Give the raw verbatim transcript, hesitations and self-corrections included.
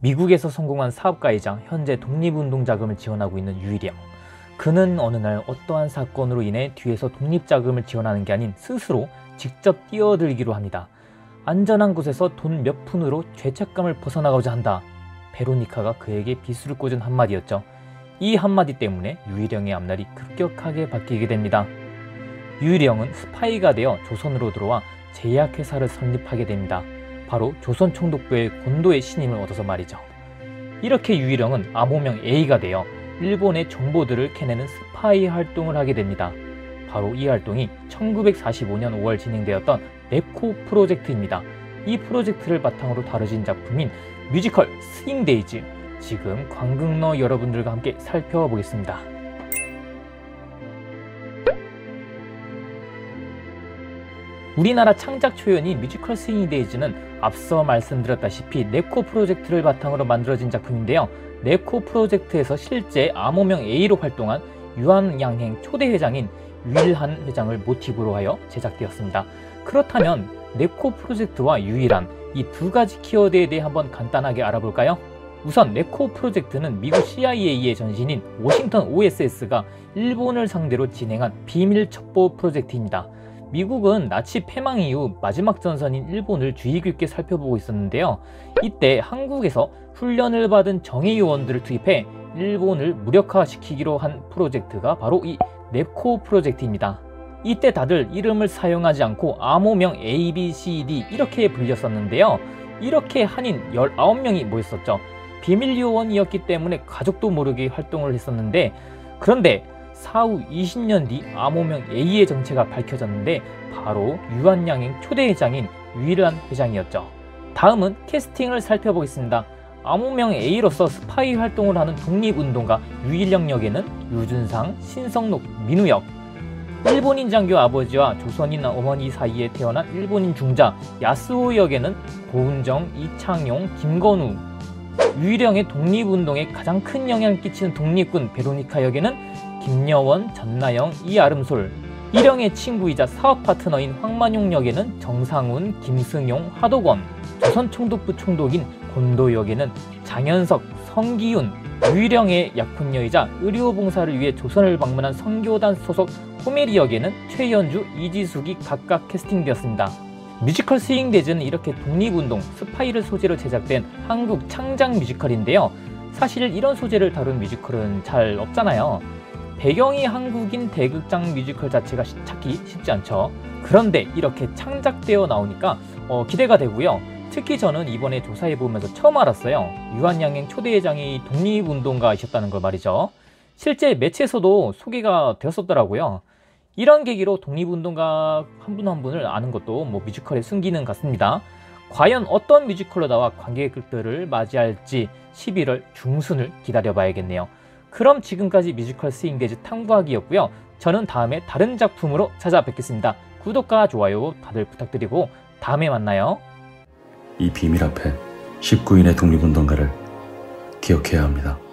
미국에서 성공한 사업가이자 현재 독립운동자금을 지원하고 있는 유일영. 그는 어느 날 어떠한 사건으로 인해 뒤에서 독립자금을 지원하는 게 아닌 스스로 직접 뛰어들기로 합니다. 안전한 곳에서 돈 몇 푼으로 죄책감을 벗어나가고자 한다. 베로니카가 그에게 비수를 꽂은 한마디였죠. 이 한마디 때문에 유일영의 앞날이 급격하게 바뀌게 됩니다. 유일영은 스파이가 되어 조선으로 들어와 제약회사를 설립하게 됩니다. 바로 조선총독부의 곤도의 신임을 얻어서 말이죠. 이렇게 유일영은 암호명 A가 되어 일본의 정보들을 캐내는 스파이 활동을 하게 됩니다. 바로 이 활동이 천구백사십오 년 오월 진행되었던 네코 프로젝트입니다. 이 프로젝트를 바탕으로 다뤄진 작품인 뮤지컬 스윙데이즈, 지금 관극러 여러분들과 함께 살펴보겠습니다. 우리나라 창작 초연인 뮤지컬 스윙데이즈는 앞서 말씀드렸다시피 네코 프로젝트를 바탕으로 만들어진 작품인데요. 네코 프로젝트에서 실제 암호명 A로 활동한 유한양행 초대 회장인 유일한 회장을 모티브로 하여 제작되었습니다. 그렇다면 네코 프로젝트와 유일한, 이 두 가지 키워드에 대해 한번 간단하게 알아볼까요? 우선 네코 프로젝트는 미국 씨아이에이의 전신인 워싱턴 오에스에스가 일본을 상대로 진행한 비밀 첩보 프로젝트입니다. 미국은 나치 패망 이후 마지막 전선인 일본을 주의 깊게 살펴보고 있었는데요. 이때 한국에서 훈련을 받은 정예 요원들을 투입해 일본을 무력화시키기로 한 프로젝트가 바로 이 네코 프로젝트입니다. 이때 다들 이름을 사용하지 않고 암호명 A, B, C, D 이렇게 불렸었는데요. 이렇게 한인 열아홉 명이 모였었죠. 비밀 요원이었기 때문에 가족도 모르게 활동을 했었는데, 그런데 사후 이십 년 뒤 암호명 A의 정체가 밝혀졌는데 바로 유한양행 초대 회장인 유일한 회장이었죠. 다음은 캐스팅을 살펴보겠습니다. 암호명 A로서 스파이 활동을 하는 독립운동가 유일영 역에는 유준상, 신성록, 민우 역, 일본인 장교 아버지와 조선인 어머니 사이에 태어난 일본인 중자 야스오 역에는 고은정, 이창용, 김건우, 유일영의 독립운동에 가장 큰 영향을 끼치는 독립군 베로니카 역에는 김여원, 전나영, 이아름솔, 일영의 친구이자 사업 파트너인 황만용 역에는 정상훈, 김승용, 하도권, 조선총독부 총독인 곤도 역에는 장현석, 성기훈, 유일영의 약혼녀이자 의료봉사를 위해 조선을 방문한 선교단 소속 호메리 역에는 최연주, 이지숙이 각각 캐스팅되었습니다. 뮤지컬 스윙데이즈는 이렇게 독립운동, 스파이를 소재로 제작된 한국 창작 뮤지컬인데요. 사실 이런 소재를 다룬 뮤지컬은 잘 없잖아요. 배경이 한국인 대극장 뮤지컬 자체가 찾기 쉽지 않죠. 그런데 이렇게 창작되어 나오니까 어, 기대가 되고요. 특히 저는 이번에 조사해보면서 처음 알았어요. 유한양행 초대회장이 독립운동가이셨다는 걸 말이죠. 실제 매체에서도 소개가 되었었더라고요. 이런 계기로 독립운동가 한 분 한 분을 아는 것도 뭐 뮤지컬의 순기능 같습니다. 과연 어떤 뮤지컬로 나와 관객들을 맞이할지 십일월 중순을 기다려봐야겠네요. 그럼 지금까지 뮤지컬 스윙데이즈 탐구하기였고요. 저는 다음에 다른 작품으로 찾아뵙겠습니다. 구독과 좋아요 다들 부탁드리고 다음에 만나요. 이 비밀 앞에 십구 인의 독립운동가를 기억해야 합니다.